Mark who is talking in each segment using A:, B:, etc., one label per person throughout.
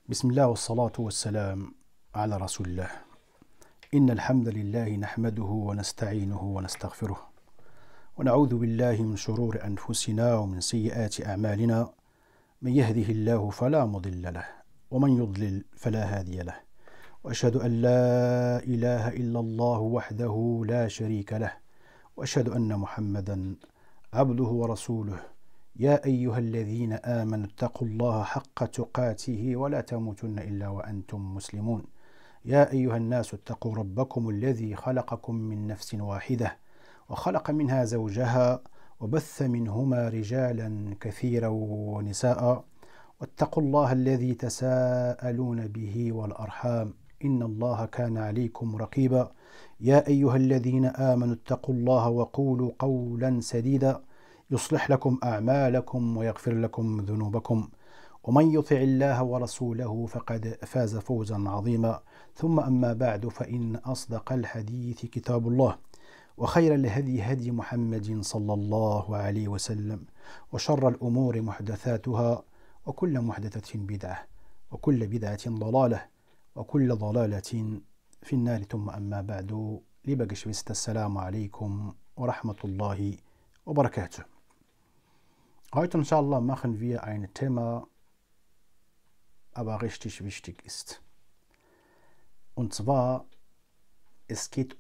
A: بسم الله والصلاة والسلام على رسول الله. إن الحمد لله نحمده ونستعينه ونستغفره ونعوذ بالله من شرور أنفسنا ومن سيئات أعمالنا. من يهده الله فلا مضل له ومن يضلل فلا هادي له، وأشهد أن لا إله إلا الله وحده لا شريك له، وأشهد أن محمدا عبده ورسوله. يا أيها الذين آمنوا اتقوا الله حق تقاته ولا تموتن إلا وأنتم مسلمون. يا أيها الناس اتقوا ربكم الذي خلقكم من نفس واحدة وخلق منها زوجها وبث منهما رجالا كثيرا ونساء، واتقوا الله الذي تساءلون به والأرحام إن الله كان عليكم رقيبا. يا أيها الذين آمنوا اتقوا الله وقولوا قولا سديدا يصلح لكم أعمالكم ويغفر لكم ذنوبكم، ومن يطع الله ورسوله فقد فاز فوزا عظيما. ثم أما بعد، فإن أصدق الحديث كتاب الله، وخير الهدي هدي محمد صلى الله عليه وسلم، وشر الأمور محدثاتها، وكل محدثة بدعة، وكل بدعة ضلالة، وكل ضلالة في النار. ثم أما بعد، liebe Geschwister, Assalamu alaikum wa rahmatullahi wa barakatuh. Heute inshallah machen wir ein Thema, aber richtig wichtig ist. Und zwar, es geht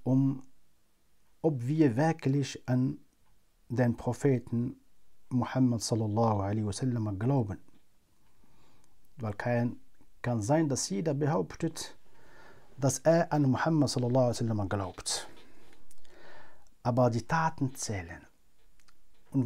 A: ob wir wirklich an den Propheten Muhammad sallallahu alaihi wasallam glauben. Weil kann sein, dass jeder behauptet, dass er an Muhammad sallallahu alaihi wasallam glaubt. Aber die Taten zählen. Und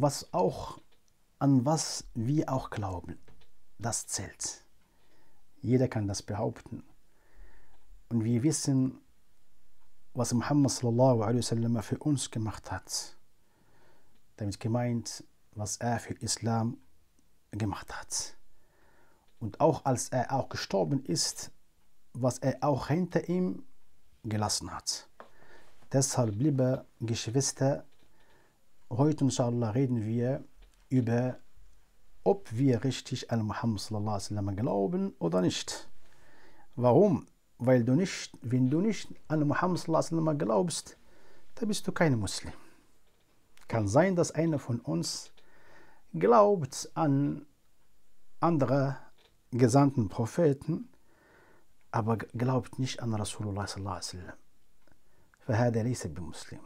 A: an was wir auch glauben, das zählt. Jeder kann das behaupten. Und wir wissen, was Muhammad sallallahu alaihi wasallam für uns gemacht hat. Damit gemeint, was er für Islam gemacht hat. Und auch als er auch gestorben ist, was er auch hinter ihm gelassen hat. Deshalb, liebe Geschwister, heute inshallah reden wir über, ob wir richtig an Muhammad sallallahu alaihi wasallam glauben oder nicht. Warum? Weil wenn du nicht an Muhammad sallallahu alaihi wasallam glaubst, dann bist du kein Muslim. Kann sein, dass einer von uns glaubt an andere gesandten Propheten, aber glaubt nicht an Rasulullah sallallahu alaihi wasallam. فهذا ليس بمسلم.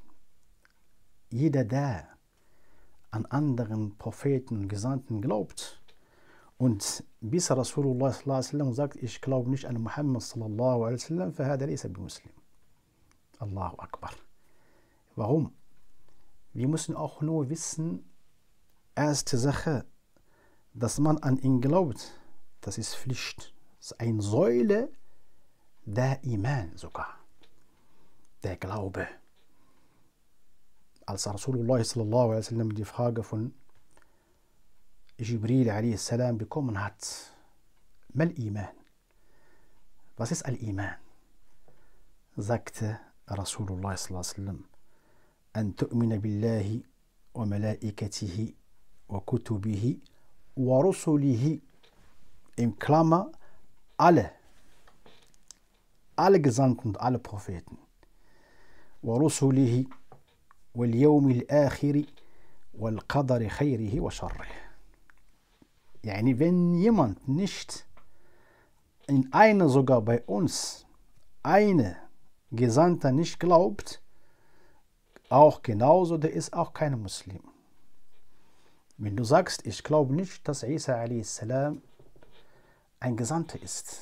A: Jeder, der an anderen Propheten und Gesandten glaubt und bis Rasulullah sallallahu alaihi wasallam sagt, ich glaube nicht an Muhammad sallallahu alaihi wasallam, فهذا ليس بمسلم. Allahu Akbar. Warum? Wir müssen auch nur wissen, erste Sache, dass man an ihn glaubt, das ist Pflicht. Das ist eine Säule der Iman sogar. Der Glaube. Als Rasulullah sallallahu alaihi wasallam die Frage von Jibril alaihi salam bekommen hat, Mal Iman? Was ist Al-Iman? Sagte Rasulullah sallallahu alaihi wasallam, an tu'mina billahi wa malaikatihi wa kutubihi wa rusulihi, in Klammer alle Gesandten und alle Propheten, wa rusulihi wal yawmil akhiri wal qadari khayrihi wa sharrihi. Yani, wenn jemand nicht in eine, sogar bei uns, eine Gesandter nicht glaubt, auch genauso, der ist auch kein Muslim. Wenn du sagst, ich glaube nicht, dass Isa a.s. ein Gesandter ist,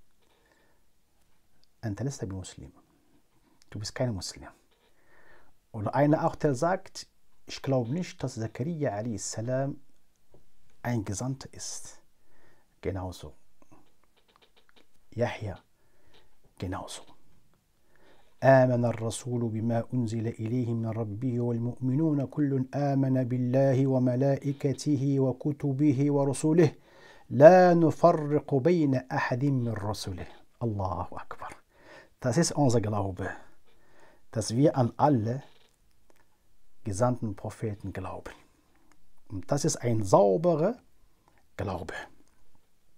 A: أنت لست بمسلم. Du bist kein Muslim. Oder einer auch, der sagt, ich glaube nicht, dass Zakaria a.s. ein Gesandter ist. Genauso. Yahya. Genauso. آمن الرسول بما أنزل إليه من ربه والمؤمنون كل آمن بالله وملائكته وكتبه ورسله لا نفرق بين أحد من رسله. Allahu Akbar. Das ist unser Glaube, dass wir an alle gesandten Propheten glauben. Und das ist ein sauberer Glaube.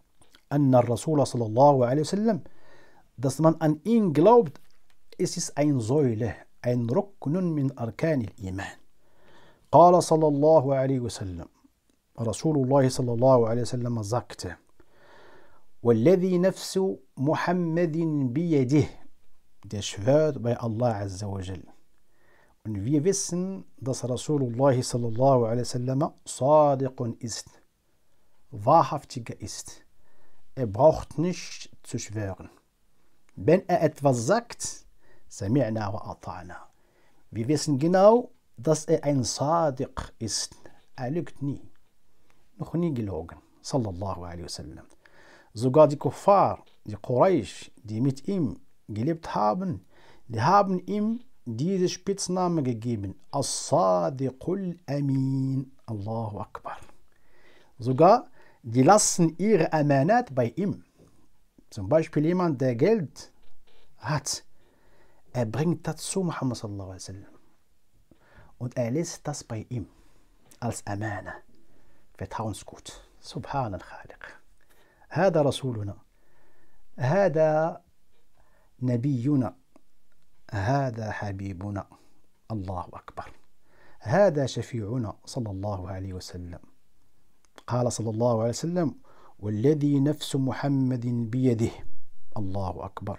A: anna Rasul sallallahu alaihi wasallam, dass man an ihn glaubt, es ist eine Säule, ein Ruknun min Arkan al-Iman. Qala sallallahu alaihi wasallam, Rasulullah sallallahu alaihi wasallam sagte, والذي نفس محمد بيده, der schwört bei Allah Azza wa Jal. Und wir wissen, dass Rasulullah sallallahu alaihi wasallam sadiqun ist, wahrhaftiger ist. Er braucht nicht zu schwören. Wenn er etwas sagt, sami'na wa ata'na. Wir wissen genau, dass er ein Sadiq ist. Er lügt nie. Noch nie gelogen. Sallallahu alaihi wasallam. Sogar die Kuffar, die Quraysh, die mit ihm gelebt haben, die haben ihm diese Spitzname gegeben. As-Sadiqul Amin. Allahu Akbar. Sogar, die lassen ihre Amanat bei ihm. Zum Beispiel jemand, der Geld hat, er bringt das zu Muhammad sallallahu alaihi wasallam. Und er lässt das bei ihm als Amana. Vertrauensgut. Subhan al-Khaliq. هذا رسولنا, هذا نبينا, هذا حبيبنا. الله أكبر. هذا شفيعنا صلى الله عليه وسلم. قال صلى الله عليه وسلم والذي نفس محمد بيده. الله أكبر.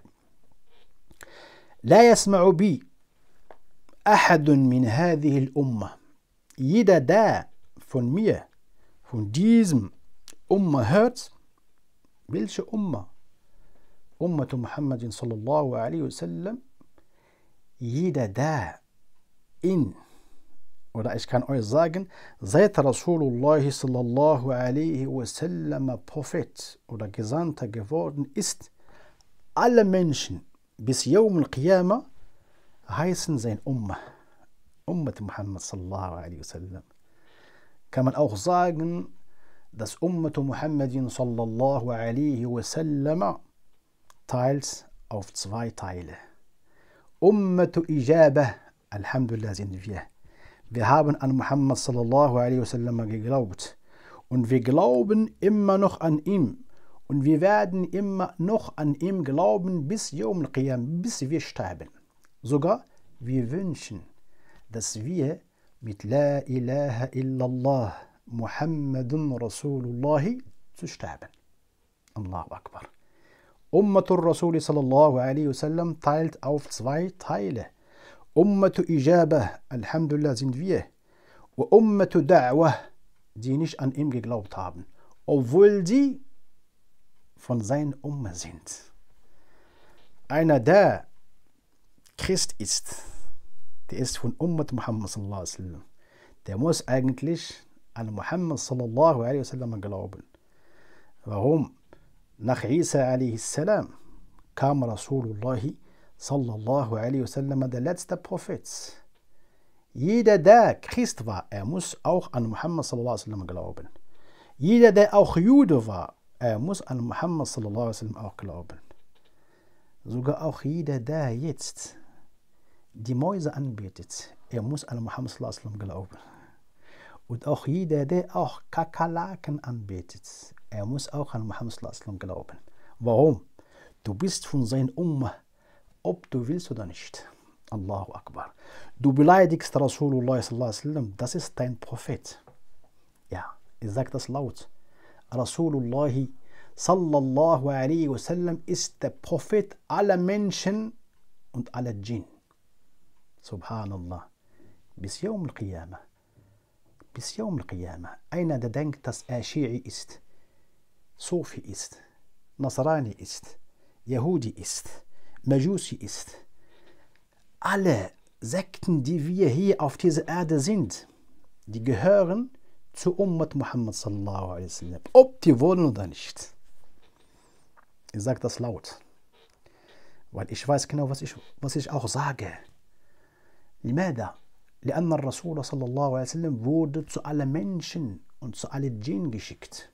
A: لا يسمع بي أحد من هذه الأمة. Jeder, der von mir, von diesem Umma hört. Welche Umma? Ummatu Muhammadin sallallahu alaihi wasallam. Jeder, der oder ich kann euch sagen, seit Rasulullah sallallahu alaihi wasallam Prophet oder Gesandter geworden ist, alle Menschen bis Yawm al-Qiyamah heißen sein Umma. Ummat Muhammad sallallahu alaihi wasallam. Kann man auch sagen, dass Ummatu Muhammadin sallallahu alaihi wasallam teils auf zwei Teile. Ummatu Ijabah, Alhamdulillah sind wir. Wir haben an Muhammad sallallahu alaihi wasallam geglaubt. Und wir glauben immer noch an ihm. Und wir werden immer noch an ihm glauben bis Yawm al-Qiyam, bis wir sterben. Sogar wir wünschen, dass wir mit La ilaha illallah Muhammadun Rasulullah zu sterben. Allahu Akbar. Ummatur Rasul sallallahu alaihi wasallam teilt auf zwei Teile. Ummatu Ijabah, Alhamdulillah sind wir. Und Ummatu Da'wah, die nicht an ihm geglaubt haben, obwohl die von seinen Umma sind. Einer, der Christ ist, der ist von Ummat Muhammad sallallahu alaihi wasallam. Der muss eigentlich an Muhammad sallallahu alaihi wasallam glauben. Warum? Nach Isa alaihi salam kam Rasulullah sallallahu alaihi wasallam, der letzte Prophet. Jeder, der Christ war, er muss auch an Muhammad sallallahu alaihi wasallam glauben. Jeder, der auch Jude war, er muss an Muhammad sallallahu alaihi wasallam auch glauben. Sogar auch jeder, der jetzt die Mäuse anbetet, er muss an Muhammad sallallahu alaihi wasallam glauben. Und auch jeder, der auch Kakerlaken anbetet, er muss auch an Muhammad sallallahu alaihi wasallam glauben. Warum? Du bist von seinem Ummah, ob du willst oder nicht. Allahu Akbar. Du beleidigst Rasulullah sallallahu alaihi wasallam, das ist dein Prophet. Ja, ich sage das laut. Rasulullah sallallahu alaihi wasallam ist der Prophet aller Menschen und aller Djinn. Subhanallah. Bis Yawm al-Qiyamah. Bis Yawm al-Qiyamah. Einer, der denkt, dass er Schi'i ist, Sufi ist, Nasrani ist, Yahudi ist, Majusi ist. Alle Sekten, die wir hier auf dieser Erde sind, die gehören zu Ummat Muhammad sallallahu alaihi wasallam. Ob die wollen oder nicht. Ich sage das laut. Weil ich weiß genau, was ich auch sage. لماذا؟ لأن الرسول صلى الله عليه وسلم wurde zu allen Menschen und zu allen Djinn geschickt.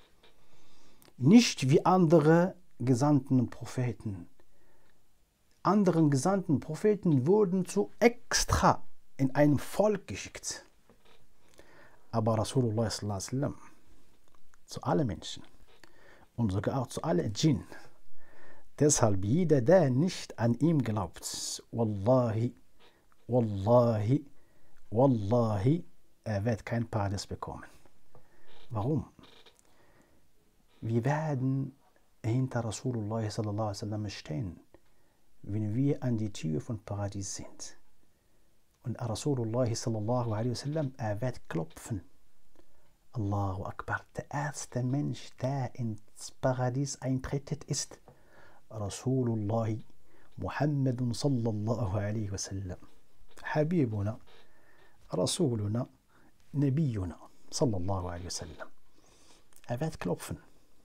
A: Nicht wie andere gesandten Propheten. Anderen gesandten Propheten wurden zu extra in einem Volk geschickt. Aber Rasulullah sallallahu alaihi wasallam zu allen Menschen und sogar auch zu allen Djinn. Deshalb jeder, der nicht an ihm glaubt, Wallahi, Wallahi, Wallahi, er wird kein Paradies bekommen. Warum? Wir werden hinter Rasulullah sallallahu alaihi wasallam stehen, wenn wir an die Tür von Paradies sind. Und Rasulullah sallallahu alaihi wasallam, er wird klopfen. Allahu Akbar. Der erste Mensch, der ins Paradies eintritt, ist Rasulullah Muhammadun sallallahu alaihi wasallam. Habibuna, Rasuluna, Nabiyuna sallallahu alaihi wasallam. Er wird klopfen.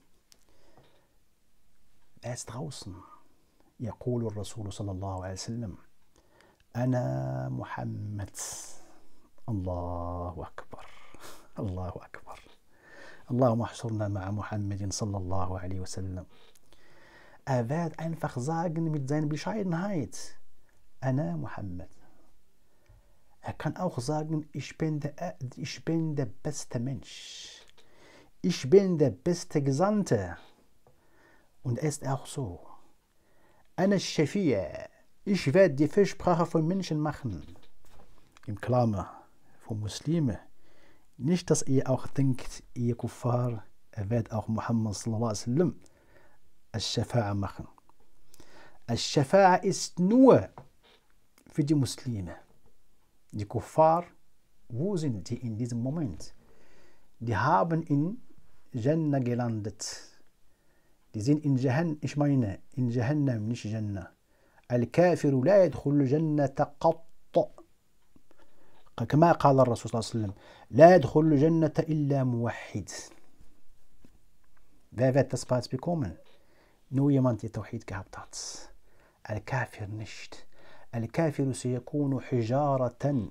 A: Er ist draußen. يقول الرسول صلى الله عليه وسلم أنا محمد. الله أكبر. الله أكبر. اللهم احشرنا مع محمد صلى الله عليه وسلم. Er wird einfach sagen mit seiner Bescheidenheit, Ana Muhammad. Er kann auch sagen, ich bin der beste Mensch. Ich bin der beste Gesandte. Und er ist auch so. Ana Shafi'a. Ich werde die Fürsprache von Menschen machen. Im Klammer von Muslimen. Nicht, dass ihr auch denkt, ihr Kuffar, er wird auch Muhammad sallallahu alaihi wasallam Al-Shafa'a machen. Al-Shafa'a ist nur für die Muslime. Die Kuffar, wo sind die in diesem Moment? Die haben in Jannah gelandet. Die sind in Jahannam, ich meine, in Jahannam, nicht Jannah. Al-Kafiru la yadkhulu Jannata qatt. كما قال الرسول صلى الله عليه وسلم لا يدخل الجنة إلا موحد. Wer wird das bereits bekommen? Nur jemand, der Tawhid gehabt hat. Al-Kafir nicht. Al-Kafir سيكون حجارة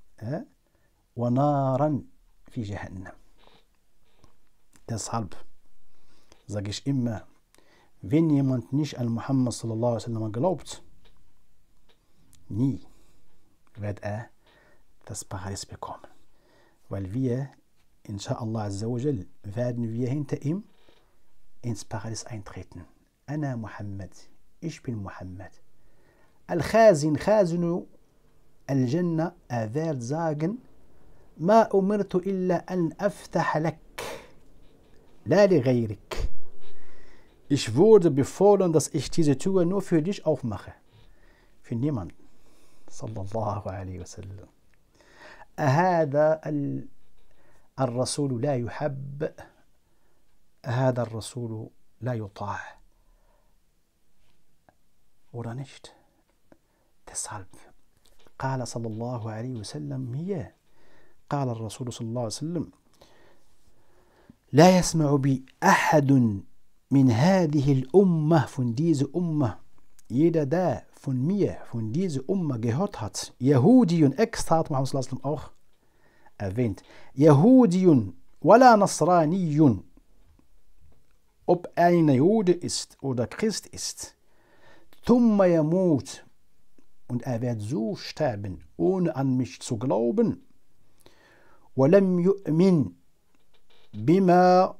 A: ونارا في جهنم. Deshalb sage ich immer, wenn jemand nicht an Muhammad sallallahu alaihi wasallam glaubt, nie wird er das Paradies bekommen. Weil wir, inshallah azza wa jal, werden wir hinter ihm ins Paradies eintreten. Ana Muhammad, ich bin Muhammad. Al-Khazin, Khazinu al-Jannah, er wird sagen, Ma umirtu illa an aftaha lak, la li ghayrik. Ich wurde befohlen, dass ich diese Tür nur für dich aufmache. Für niemanden. Sallallahu alaihi wasallam. هذا الرسول لا يحب هذا الرسول لا يطاع oder nicht. Deshalb قال صلى الله عليه وسلم هي قال الرسول صلى الله عليه وسلم لا يسمع بي أحد من هذه الأمة von dieser Ummah. Jeder, der von mir, von dieser Ummah gehört hat, Yahudiyun, extra hat Muhammad sallallahu alaihi wasallam auch erwähnt, Yahudiyun, wala Nasraniyun, ob ein Jude ist oder Christ ist, thumma yamut, und er wird so sterben, ohne an mich zu glauben, walam yu'min bima,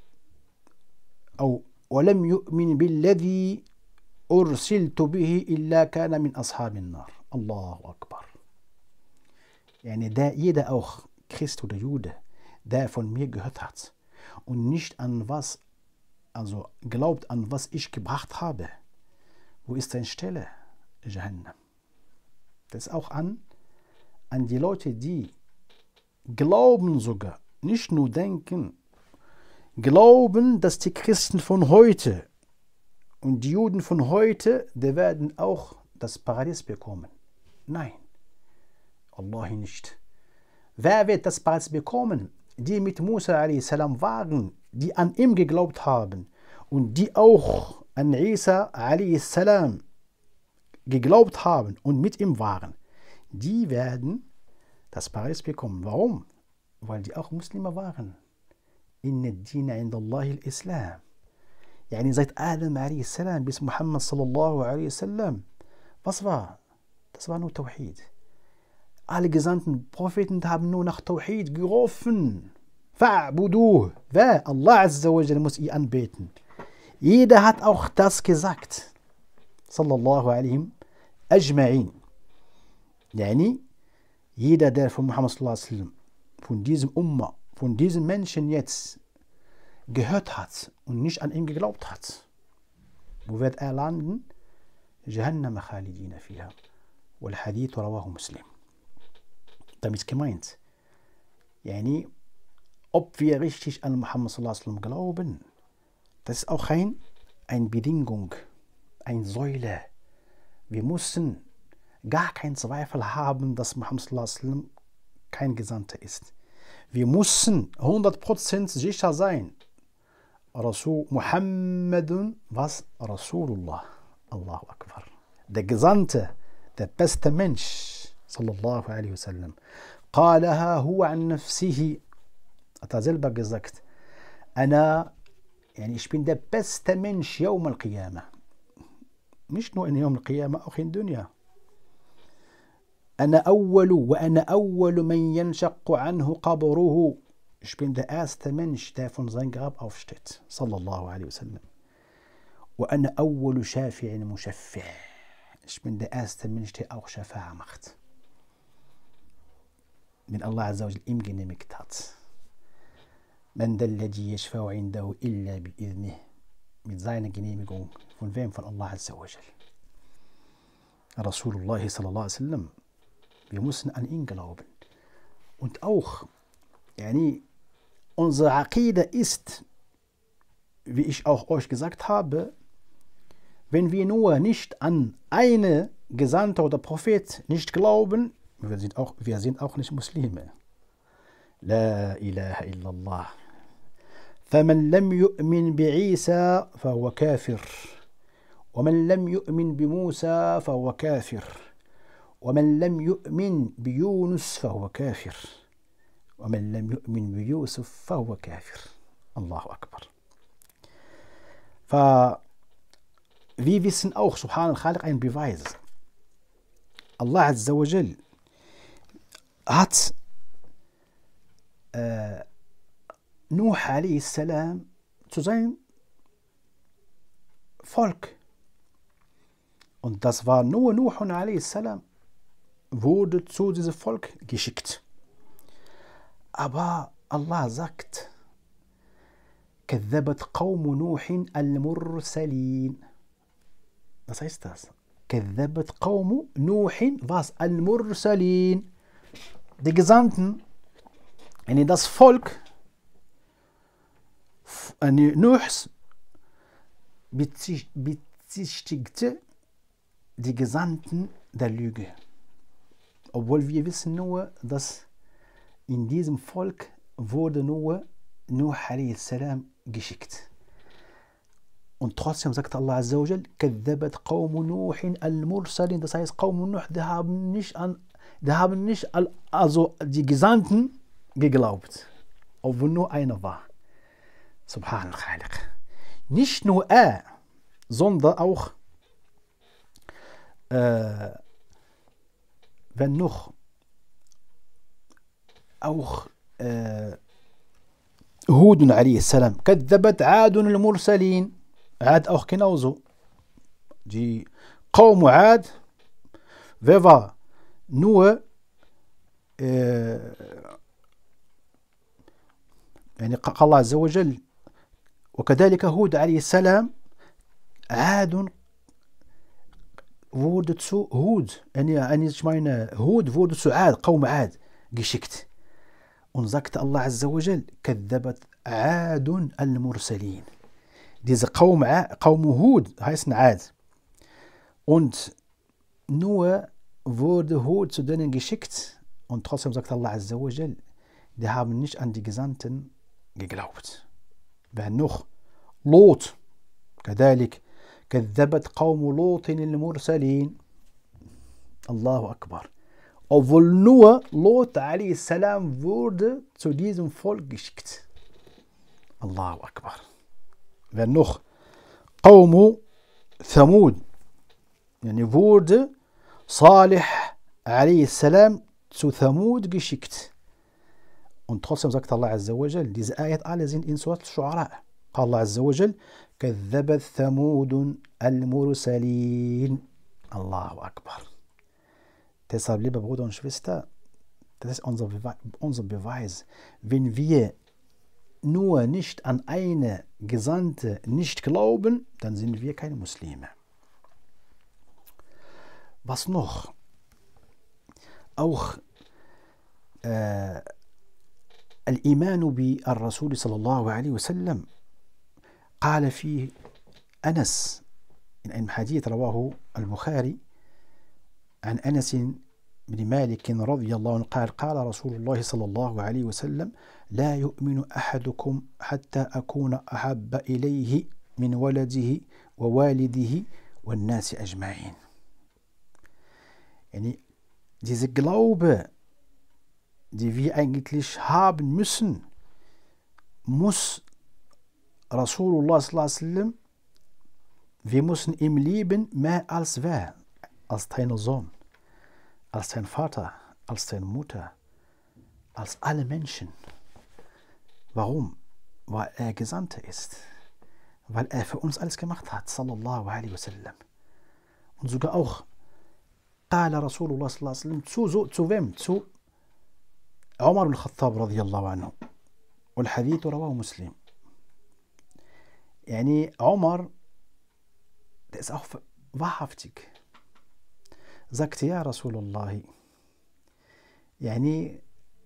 A: walam yu'min billadhi أرسلت به إلا كان من أصحاب النار. الله أكبر. يعني jeder auch Christ oder Jude, der von mir gehört hat und nicht an was, also glaubt an was ich gebracht habe, wo ist seine Stelle? Jahannam. Das ist auch an die Leute, die glauben sogar, nicht nur denken, glauben, dass die Christen von heute und die Juden von heute, die werden auch das Paradies bekommen. Nein, Wallahi nicht. Wer wird das Paradies bekommen? Die mit Musa a.s. waren, die an ihm geglaubt haben und die auch an Isa a.s. geglaubt haben und mit ihm waren. Die werden das Paradies bekommen. Warum? Weil die auch Muslime waren. Inna ad-dina inda Allahi al-Islam. Yani seit Adam a.s. bis Muhammad sallallahu alaihi wasallam. Was war? Das war nur Tawhid. Alle gesandten Propheten haben nur nach Tawhid gerufen. Fa'buduh. Wer? Allah azza wa jalla muss ihr anbeten. Jeder hat auch das gesagt. Sallallahu alayhim ajma'in. Yani, jeder, der von Muhammad sallallahu alaihi wasallam, von diesem Umma, von diesen Menschen jetzt gehört hat und nicht an ihn geglaubt hat, wo wird er landen? Jahannam khalidina fiha. Wal hadith rawahu Muslim. Damit ist gemeint, yani, ob wir richtig an Muhammad sallallahu alaihi wasallam glauben, das ist auch eine Bedingung, eine Säule. Wir müssen gar keinen Zweifel haben, dass Muhammad sallallahu alaihi wasallam kein Gesandter ist. Wir müssen 100% sicher sein. Rasul Muhammadun, was? Rasulullah. Allahu Akbar. Der Gesandte, der beste Mensch, sallallahu alaihi wasallam. قالها هو عن نفسه. Hat er selber gesagt, ich bin der beste Mensch يوم القيامة. Nicht nur in يوم القيامة, auch in Dunya. أنا أول وأنا أول من ينشق عنه قبره. Ich bin der erste Mensch, der von seinem Grab aufsteht. Sallallahu alaihi wasallam. وأنا أول شافع مشفع. Ich bin der erste Mensch, der auch Schafa'a macht. Wenn Allah Azza wa Jal ihm genehmigt hat. Man alladhi yashfa'u 'indahu illa bi'idhnih. Mit seiner Genehmigung. Von wem? Von Allah Azza wa Jal. Rasulullah sallallahu alaihi wasallam. Wir müssen an ihn glauben. Und auch, unsere Aqida ist, wie ich auch euch gesagt habe, wenn wir nur nicht an eine Gesandte oder Prophet nicht glauben, wir sind auch nicht Muslime. La ilaha illallah. فمن لم يؤمن بعيسى فهو كافر ومن لم يؤمن بموسى فهو كافر ومن لم يؤمن بيونس فهو كافر ومن لم يؤمن بيوسف فهو كافر. الله أكبر. Wir wissen auch, Subhan al-Khaliq, ein Beweis. Allah Azza wa Jal hat Nuh a.s. zu seinem Volk. Und das war nur Nuh a.s. wurde zu diesem Volk geschickt. Aber Allah sagt, كذبت قوم نوح المرسلين. Was heißt das? كذبت قوم نوح, was? المرسلين. Die Gesandten, das Volk Nuhs bezichtigte die Gesandten der Lüge. Obwohl wir wissen nur, dass in diesem Volk wurde nur Nuh a.s. geschickt. Und trotzdem sagt Allah Azza wa Jal, كذبت قوم نوح المرسلين. Das heißt, Qaum Nuh, die haben nicht die Gesandten geglaubt, obwohl nur einer war. Subhan al-Khaliq. Nicht nur er, sondern auch wenn noch auch Hud a.s. كذبت عاد المرسلين. Ad auch genauso. Die Qaum Ad, wer war? Nur قال الله عز وجل وكذلك هود عليه السلام عاد wurde zu Hud. Ich meine, Hud wurde zu Ad, Qaum Ad geschickt. Und sagte Allah Azza wa Jal, كذبت عاد المرسلين. Diese Qaum Hud heißen Ad. Und nur wurde Hud zu denen geschickt. Und trotzdem sagt Allah Azza wa Jal, die haben nicht an die Gesandten geglaubt. Wer noch? Lot. كذلك كذبت قوم لوط المرسلين. Allahu Akbar. Obwohl nur Lot a.s. wurde zu diesem Volk geschickt. Allahu Akbar. Wer noch? Qaum Thamud. Wurde Salih a.s. zu Thamud geschickt. Und trotzdem sagt Allah Azza wa Jal, diese Ayat alle sind in Surat al-Shu'ara. Allah Azza wa Jal, كذبت ثمود المرسلين. Allahu Akbar. Deshalb, liebe Brüder und Schwester, das ist unser Beweis. Wenn wir nur nicht an eine Gesandte nicht glauben, dann sind wir keine Muslime. Was noch? Auch الإيمان بالرسول صلى الله عليه وسلم قال فيه أنس in einem Hadith رواه البخاري عن أنس بن مالك رضي الله عنه قال قال رسول الله صلى الله عليه وسلم لا يؤمن أحدكم حتى أكون أحب إليه من ولده ووالده والناس أجمعين. Yani diese Glaube, die wir eigentlich haben müssen, muss Rasulullah sallallahu alaihi wasallam, wir müssen ihm lieben mehr als wer? Als dein Sohn, als dein Vater, als deine Mutter, als alle Menschen. Warum? Weil er Gesandter ist. Weil er für uns alles gemacht hat, sallallahu alaihi wasallam. Und sogar auch قال رسول الله صلى الله عليه وسلم zu wem? Zu Umar al-Khattab radiyallahu anhu. والحديث رواه مسلم. يعني Umar, der ist auch wahrhaftig. Sagte, ja Rasulullah, يعني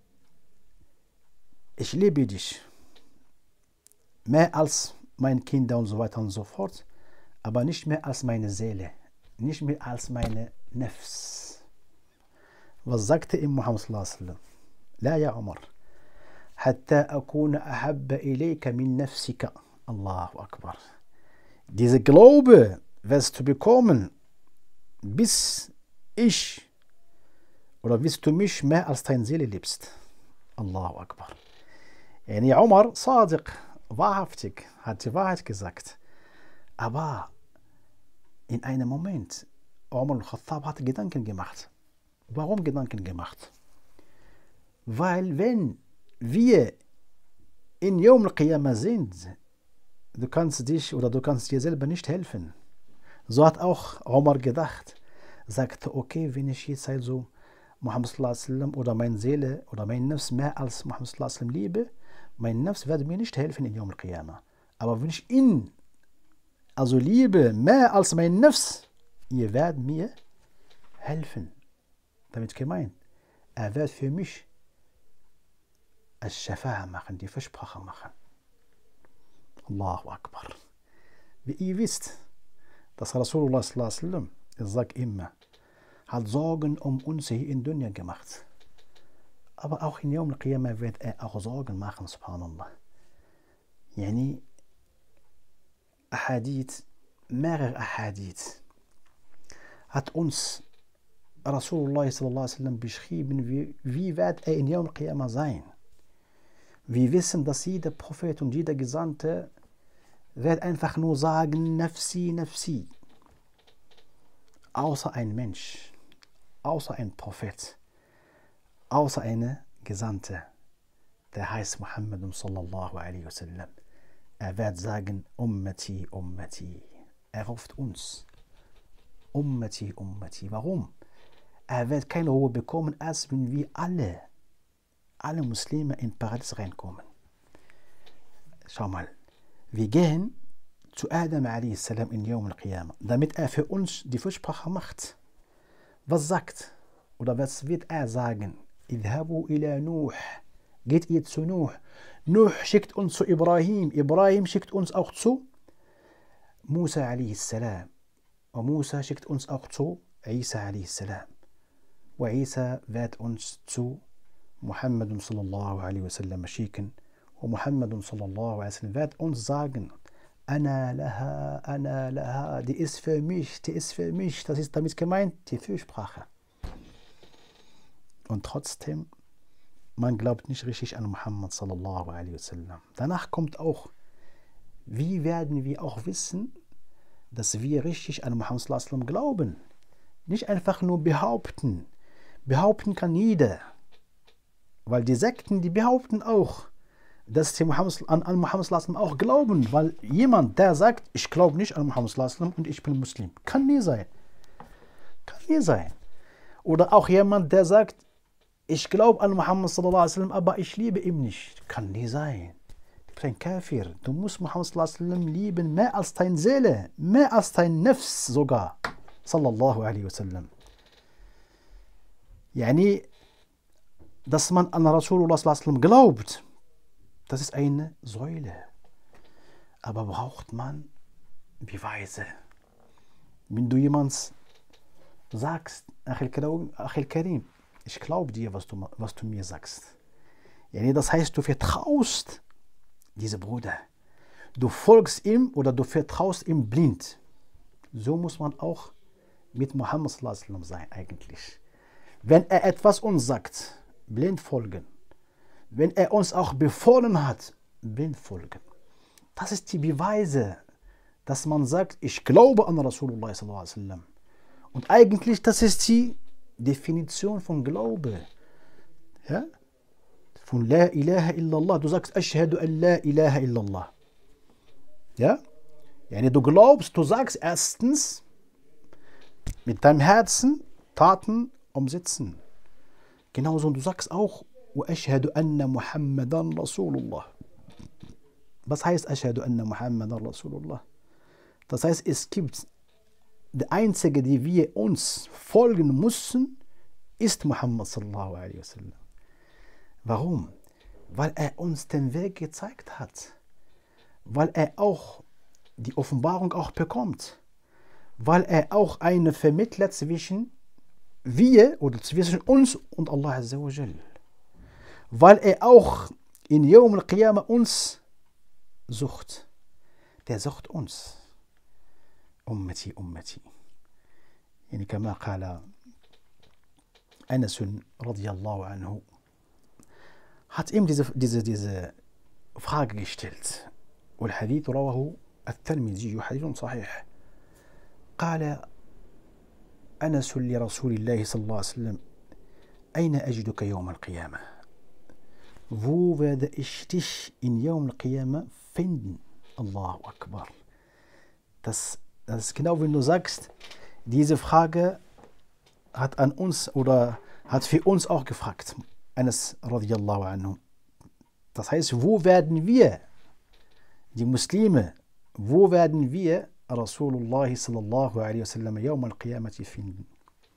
A: ich liebe dich mehr als meine Kinder und so weiter und so fort, aber nicht mehr als meine Seele, nicht mehr als meine Nafs. Was sagte ihm Muhammad sallallahu alaihi wasallam? لا يا عمر حتى أكون أحب إليك من نفسك. Allahu Akbar. Diese Glaube wirst du bekommen, bis du mich mehr als deine Seele liebst. Allahu Akbar. Yani Umar, Sadiq, wahrhaftig, hat die Wahrheit gesagt. Aber in einem Moment, Umar al-Khattab hat Gedanken gemacht. Warum Gedanken gemacht? Weil wenn wir in Yawm al-Qiyamah sind, du kannst dir selber nicht helfen. So hat auch Umar gedacht. Sagte, okay, wenn ich jetzt also Muhammad sallallahu alaihi wasallam oder meine Seele oder mein Nafs mehr als Muhammad sallallahu alaihi wasallam liebe, mein Nafs wird mir nicht helfen in Yawm al-Qiyamah. Aber wenn ich ihn also liebe mehr als mein Nafs, ihr werdet mir helfen. Damit gemeint, er wird für mich Al-Shafa'a machen, die Versprache machen. Allahu Akbar. Wie ihr wisst, dass Rasulullah sallallahu alaihi wasallam, er sagt immer, hat Sorgen um uns hier in Dunya gemacht. Aber auch in Yawm al-Qiyamah wird er auch Sorgen machen, subhanallah. Yani, mehrere Ahadith hat uns Rasulullah sallallahu alaihi wasallam beschrieben, wie wird er in Yawm al-Qiyamah sein. Wir wissen, dass jeder Prophet und jeder Gesandte wird einfach nur sagen, Nafsi, Nafsi. Außer ein Mensch, außer ein Prophet, außer eine Gesandte, der heißt Muhammad sallallahu alaihi wasallam. Er wird sagen, Ummati, Ummati. Er ruft uns, Ummati, Ummati. Warum? Er wird keine Ruhe bekommen, als wenn wir alle Muslime in Paradies reinkommen. Schau mal, wir gehen zu Adam a.s. in Yawm al-Qiyamah, damit er für uns die Fürsprache macht. Was sagt oder was wird er sagen? Idhabu ila Nuh. Geht ihr zu Nuh. Nuh schickt uns zu Ibrahim. Ibrahim schickt uns auch zu Musa a.s. Und Musa schickt uns auch zu Isa a.s. Und Isa wird uns zu Muhammad sallallahu alaihi wasallam schicken. Und Muhammad sallallahu alaihi wasallam wird uns sagen, Ana laha, die ist für mich. Das ist damit gemeint, die Fürsprache. Und trotzdem, man glaubt nicht richtig an Muhammad sallallahu alaihi wasallam. Danach kommt auch, wie werden wir auch wissen, dass wir richtig an Muhammad sallallahu alaihi wasallam glauben. Nicht einfach nur behaupten. Behaupten kann jeder. Weil die Sekten, die behaupten auch, dass sie an Muhammad auch glauben, weil jemand, der sagt, ich glaube nicht an Muhammad und ich bin Muslim, kann nie sein. Kann nie sein. Oder auch jemand, der sagt, ich glaube an Muhammad sallallahu alaihi wasallam, aber ich liebe ihn nicht. Kann nie sein. Du bist ein Kafir. Du musst Muhammad sallallahu alaihi wasallam lieben, mehr als deine Seele, mehr als dein Nefs sogar. Sallallahu alaihi wasallam. Yani, dass man an Rasulullah sallallahu alaihi wasallam glaubt, das ist eine Säule. Aber braucht man Beweise? Wenn du jemand sagst, Akhil Karim, ich glaube dir, was du mir sagst. Yani, das heißt, du vertraust diesem Bruder. Du folgst ihm oder du vertraust ihm blind. So muss man auch mit Muhammad sallallahu alaihi wasallam sein eigentlich. Wenn er etwas uns sagt, blind folgen. Wenn er uns auch befohlen hat, blind folgen. Das ist die Beweise, dass man sagt, ich glaube an Rasulullah sallallahu alaihi wasallam. Und eigentlich, das ist die Definition von Glaube. Ja? Von La ilaha illallah. Du sagst, Ashhadu an La ilaha illallah. Ja? Yani du glaubst, du sagst erstens mit deinem Herzen Taten umsetzen. Genauso, du sagst auch, Ashhadu anna Muhammadan Rasulullah. Was heißt Ashhadu anna Muhammadan Rasulullah? Das heißt, es gibt der Einzige, die wir uns folgen müssen, ist Muhammad sallallahu alaihi wasallam. Warum? Weil er uns den Weg gezeigt hat. Weil er auch die Offenbarung auch bekommt. Weil er auch eine Vermittler zwischen wir oder zwischen uns und Allah Azza wa Jal. Weil er auch in Yawm al-Qiyamah uns sucht. Der sucht uns. Ummati, Ummati. Yani kama qala Anas radiyallahu anhu hat ihm diese Frage gestellt. والحديث رواه الترمذي حديث صحيح. قال أنس لرسول الله صلى الله عليه وسلم أين أجدك يوم القيامة? Wo werde ich dich in Yawm al-Qiyamah finden? Allahu Akbar. Das ist genau, wenn du sagst, diese Frage hat an uns oder hat für uns auch gefragt. Anas radiyallahu anhu. Das heißt, wo werden wir, die Muslime, wo werden wir Rasulullah sallallahu alaihi wasallam Yawm al-Qiyamati finden?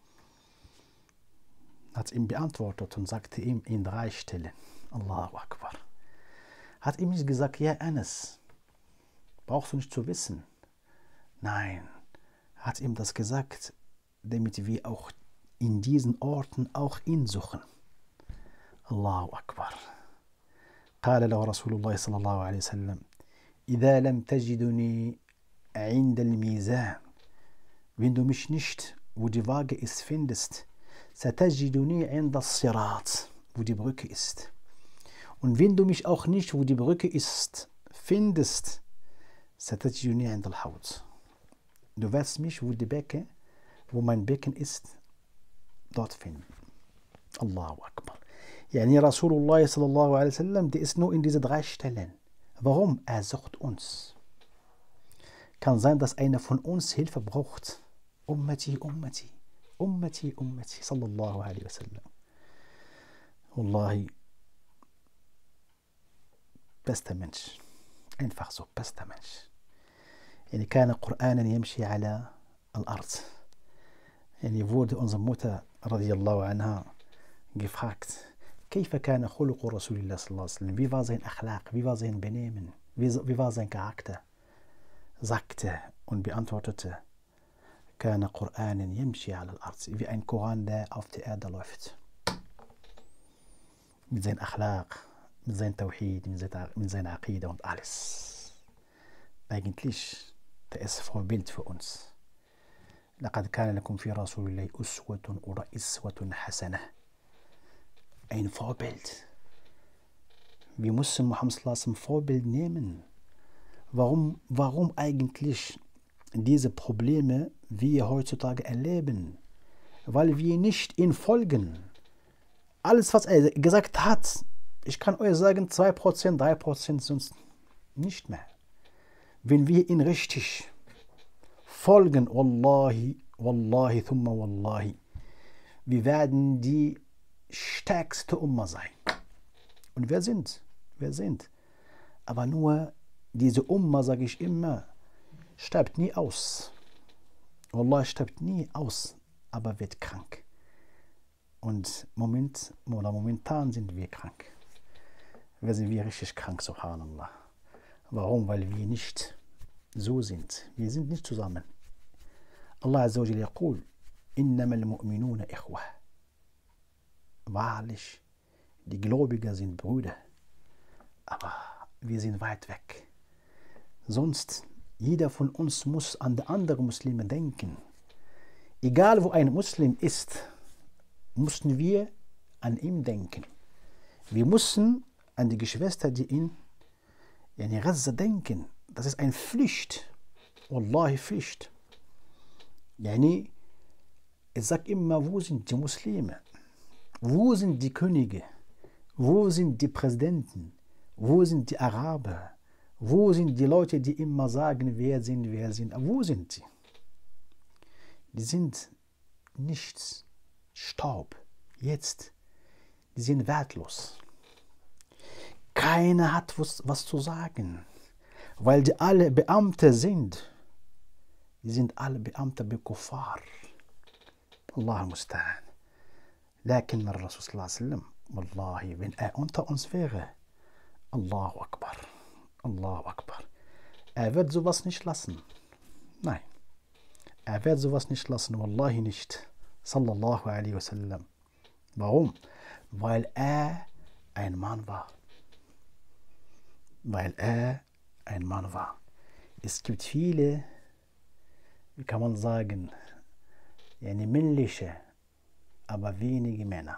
A: Hat ihm beantwortet und sagte ihm in 3 Stellen. Allahu Akbar. Hat ihm nicht gesagt, ja Anas, brauchst du nicht zu wissen. Nein, hat ihm das gesagt, damit wir auch in diesen Orten auch ihn suchen. Allahu Akbar. قال له رسول الله صلى الله عليه وسلم إذا لم تجدني عند الميزان, wenn du mich nicht, wo die Waage ist, findest, ستجدني عند الصراط, wo die Brücke ist. Und wenn du mich auch nicht, wo die Brücke ist, findest, ستجدني عند الحوض. Du wirst mich, wo mein Becken ist, dort finden. Allahu Akbar. Yani Rasulullah sallallahu alaihi wasallam, der ist nur in diese 3 Stellen. Warum? Er sucht uns. Kann sein, dass einer von uns Hilfe braucht. Ummati, Ummati, Ummati, Ummati, sallallahu alaihi wasallam. Wallahi, bester Mensch. Einfach so, bester Mensch. يعني كان قرآنا يمشي على الأرض. يعني wurde unsere Mutter radiallahu anha gefragt, كيف كان خلق رسول الله صلى الله عليه وسلم? Wie war sein Akhlaq? Wie war sein Benehmen? Wie war sein Charakter? Sagte und beantwortete, كان قرآنا يمشي على الأرض. Wie ein Koran, der auf der Erde läuft. Mit seinem Akhlaq, mit seinem Tawhid, mit seiner Aqida und alles. Eigentlich, der ist Vorbild für uns. لقد كان لكم في رسول الله أسوة oder إسوة حسنة. Ein Vorbild. Wir müssen Muhammad sallallahu alaihi wasallam Vorbild nehmen. Warum eigentlich diese Probleme wir heutzutage erleben? Weil wir nicht ihm folgen. Alles, was er gesagt hat, Ich kann euch sagen, 2%, 3% sonst nicht mehr. Wenn wir ihn richtig folgen, Wallahi, Wallahi, thumma Wallahi, wir werden die stärkste Umma sein. Und wir sind. Aber nur diese Umma, sage ich immer, stirbt nie aus. Wallah, stirbt nie aus, aber wird krank. Und momentan sind wir krank. Wir sind richtig krank, subhanallah. Warum? Weil wir nicht so sind. Wir sind nicht zusammen. Allah Azza wa Jalla yaqul, innama al-mu'minuna ikhwah. Wahrlich, die Gläubiger sind Brüder. Aber wir sind weit weg. Sonst, jeder von uns muss an die anderen Muslime denken. Egal wo ein Muslim ist, müssen wir an ihn denken. Wir müssen an die Geschwister, die in Gaza denken. Das ist eine Pflicht. Wallahi Pflicht. Ich sage immer, wo sind die Muslime? Wo sind die Könige? Wo sind die Präsidenten? Wo sind die Araber? Wo sind die Leute, die immer sagen, wer sind? Wo sind sie? Die sind nichts. Staub. Jetzt. Die sind wertlos. Keiner hat was zu sagen. Weil die alle Beamte sind. Die sind alle Beamte bei Kuffar. Allah musta'an. Lakin Rasul sallallahu alaihi wasallam, Wallahi, wenn er unter uns wäre, Allahu Akbar. Allahu Akbar. Er wird sowas nicht lassen. Nein. Er wird sowas nicht lassen. Wallahi nicht. Sallallahu alaihi wasallam. Warum? Weil er ein Mann war. Es gibt viele, wie kann man sagen, männliche, aber wenige Männer.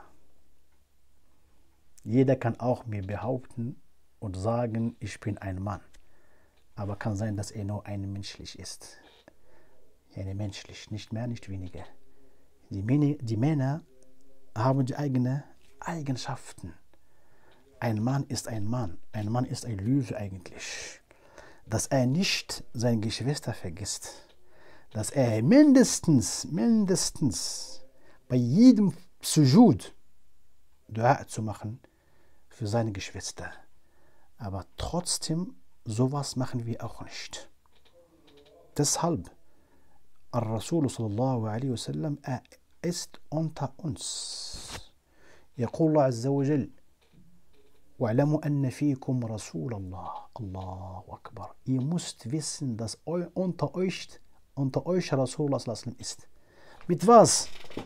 A: Jeder kann auch mir behaupten und sagen, ich bin ein Mann. Aber kann sein, dass er nur ein menschlich ist. Menschlich, nicht mehr, nicht weniger. Die Männer haben die eigenen Eigenschaften. Ein Mann ist ein Mann. Ein Mann ist ein Löwe eigentlich. Dass er nicht seine Geschwister vergisst. Dass er mindestens bei jedem Sujud Dua zu machen für seine Geschwister. Aber trotzdem, sowas machen wir auch nicht. Deshalb, Al-Rasul sallallahu alaihi wasallam, er ist unter uns. يقول الله عز وجل واعلموا أن فيكم رسول الله. الله أكبر. Ihr müsst wissen, dass unter euch Rasulullah sallallahu alaihi wasallam ist. Mit was?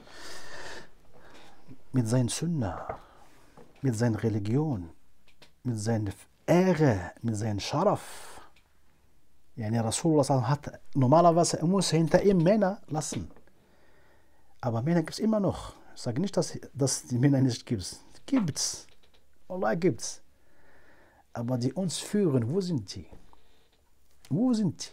A: Mit seiner Sunnah, mit seiner Religion, mit seiner Ehre, mit seinem Scharaf. Rasulullah hat normalerweise, er muss hinter ihm Männer lassen. Aber Männer gibt es immer noch. Ich sage nicht, dass die Männer nicht gibt. Gibt's. Allah gibt's. Aber die uns führen, wo sind die? Wo sind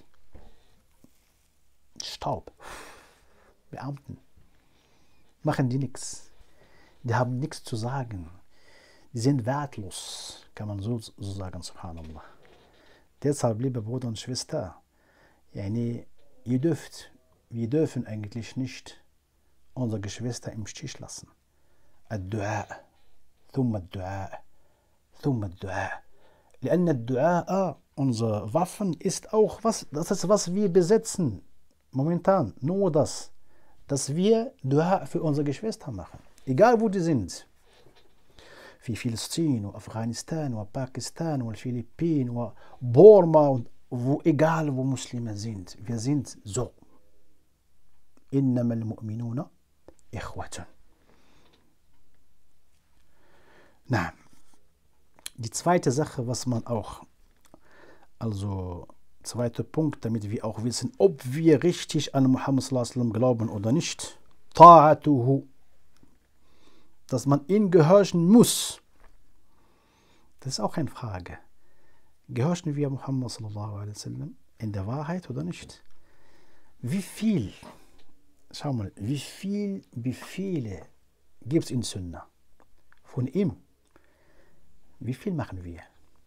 A: die? Staub. Beamten. Machen die nichts. Die haben nichts zu sagen. Die sind wertlos, kann man so sagen, subhanallah. Deshalb, liebe Brüder und Schwester, wir dürfen eigentlich nicht unsere Geschwister im Stich lassen. Ad-Du'a, thumma ad-Du'a, thumma ad-Du'a. لأن الدعاء, unsere Waffen, ist auch das ist, was wir besitzen. Momentan nur das, dass wir Dua für unsere Geschwister machen. Egal wo die sind. في فلسطين وأفغانستان وباكستان والفilippinen وبورما und egal wo Muslime sind. Wir sind so. إنما المؤمنون إخوة. Na, die zweite Sache, was man auch, also zweiter Punkt, damit wir auch wissen, ob wir richtig an Muhammad sallallahu alaihi wasallam glauben oder nicht. Ta'atuhu. Dass man ihm gehorchen muss. Das ist auch eine Frage. Gehorchen wir Muhammad sallallahu alaihi wasallam in der Wahrheit oder nicht? Schau mal, wie viele gibt es in Sunnah? Von ihm. Wie viel machen wir?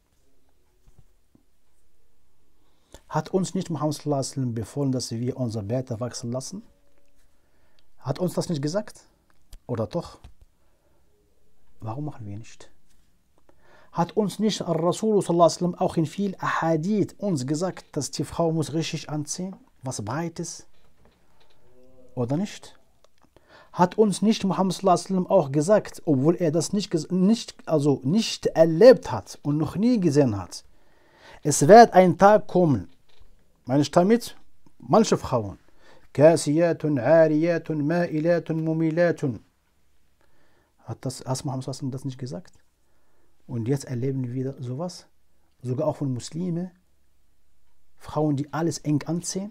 A: Hat uns nicht Muhammad sallallahu alaihi wasallam befohlen, dass wir unser Bärte wachsen lassen? Hat uns das nicht gesagt? Oder doch? Warum machen wir nicht? Hat uns nicht Al-Rasul sallallahu alaihi wasallam auch in viel Ahadith uns gesagt, dass die Frau muss richtig anziehen, was breit ist? Oder nicht? Hat uns nicht Muhammad sallallahu alaihi wasallam auch gesagt, obwohl er das nicht erlebt hat und noch nie gesehen hat, es wird ein Tag kommen, meine ich damit, manche Frauen, Kasiyatun, Ariyatun, Ma'ilatun, Mumilatun. Hat Muhammad sallallahu alaihi wasallam das nicht gesagt? Und jetzt erleben wir wieder sowas, sogar auch von Muslimen, Frauen, die alles eng anziehen.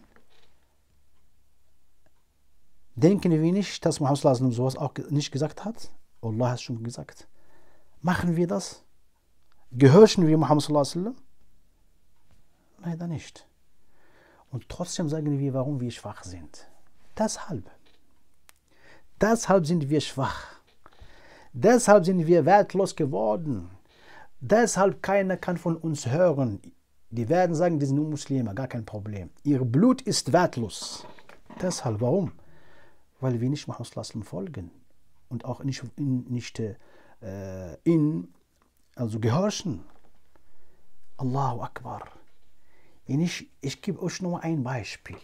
A: Denken wir nicht, dass Muhammad sallallahu alaihi wasallam sowas auch nicht gesagt hat? Allah hat es schon gesagt. Machen wir das? Gehorchen wir Muhammad sallallahu alaihi wasallam? Leider nicht. Und trotzdem sagen wir, warum wir schwach sind. Deshalb sind wir schwach. Deshalb sind wir wertlos geworden. Deshalb keiner kann von uns hören. Die werden sagen, die sind nur Muslime, gar kein Problem. Ihr Blut ist wertlos. Deshalb, warum? Weil wir nicht Muhammad sallallahu alaihi wasallam folgen und auch nicht gehorchen. Allahu Akbar. Ich gebe euch nur ein Beispiel.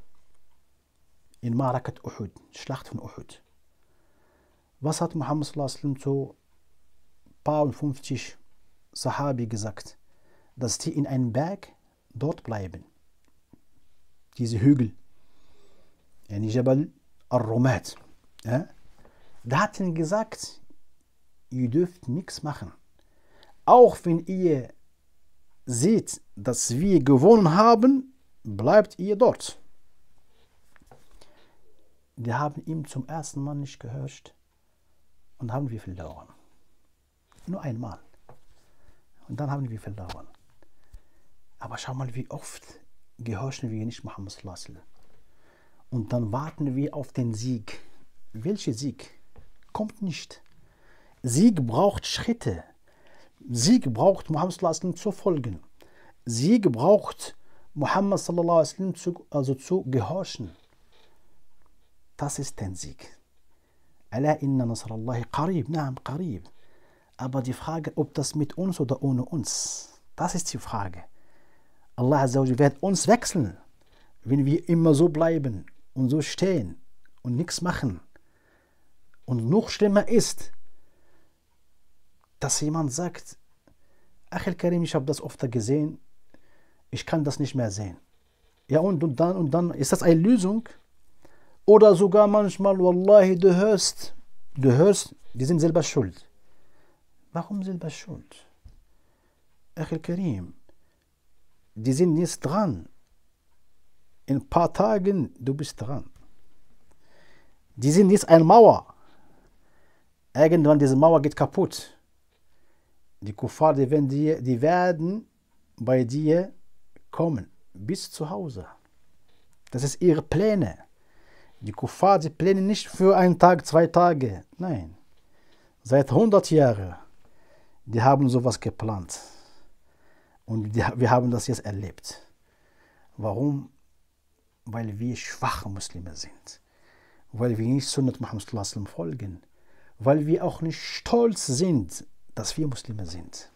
A: In Ma'rakat Uhud, Schlacht von Uhud. Was hat Muhammad sallallahu alaihi wasallam zu paar und 50 Sahabi gesagt? Dass die in einem Berg dort bleiben. Diese Hügel. Yani Jabal al-Rumat. Ja? Da hat ihnen gesagt, ihr dürft nichts machen. Auch wenn ihr seht, dass wir gewonnen haben, bleibt ihr dort. Die haben ihm zum ersten Mal nicht gehorcht und haben wir verloren. Nur einmal. Und dann haben wir verloren. Aber schau mal, wie oft gehorchen wir nicht Muhammad sallallahu alaihi wasallam. Und dann warten wir auf den Sieg. Welcher Sieg? Kommt nicht. Sieg braucht Schritte. Sieg braucht Muhammad sallallahu alaihi wasallam zu folgen. Sieg braucht Muhammad sallallahu alaihi wasallam zu gehorchen. Das ist der Sieg. Ala inna nasrallahi qarib. Naam, qarib. Aber die Frage, ob das mit uns oder ohne uns, das ist die Frage. Allah Azza wa Jalla wird uns wechseln, wenn wir immer so bleiben und so stehen und nichts machen. Und noch schlimmer ist, dass jemand sagt, Achil Karim, ich habe das oft gesehen, ich kann das nicht mehr sehen. Ja, und dann, ist das eine Lösung? Oder sogar manchmal, Wallahi, du hörst, die sind selber schuld. Warum selber schuld? Achil Karim, die sind jetzt dran. In ein paar Tagen, du bist dran. Die sind jetzt eine Mauer. Irgendwann diese Mauer geht kaputt. Die Kuffar, die werden bei dir kommen. Bis zu Hause. Das ist ihre Pläne. Die Kuffar, die planen nicht für einen Tag, 2 Tage. Nein. Seit 100 Jahren. Die haben sowas geplant. Und wir haben das jetzt erlebt. Warum? Weil wir schwache Muslime sind. Weil wir nicht Sunnat Muhammad sallallahu alaihi wasallam folgen. Weil wir auch nicht stolz sind, dass wir Muslime sind.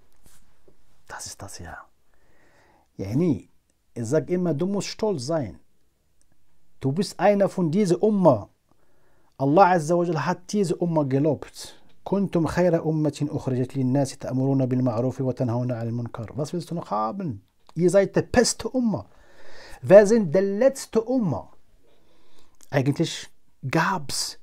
A: Das ist das ja. Yani, ich sage immer, du musst stolz sein. Du bist einer von dieser Umma. Allah Azza wa Jalla hat diese Umma gelobt. Kuntum khayra ummatin ukhrijat lin-nas ta'muruna bil ma'ruf wa tanhauna 'anil munkar. Was willst du noch haben? Ihr seid der beste Umma. Wer sind der letzte Umma? Eigentlich gab es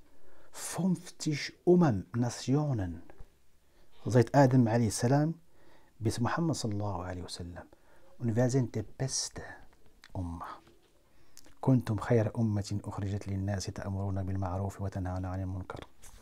A: 50 Nationen. Seit Adam a.s. bis Muhammad sallallahu alaihi wasallam. Und wer sind der beste Umma? Kuntum khayra ummatin ukhrijat lin-nas ta'muruna bil ma'ruf wa tanhauna 'anil munkar.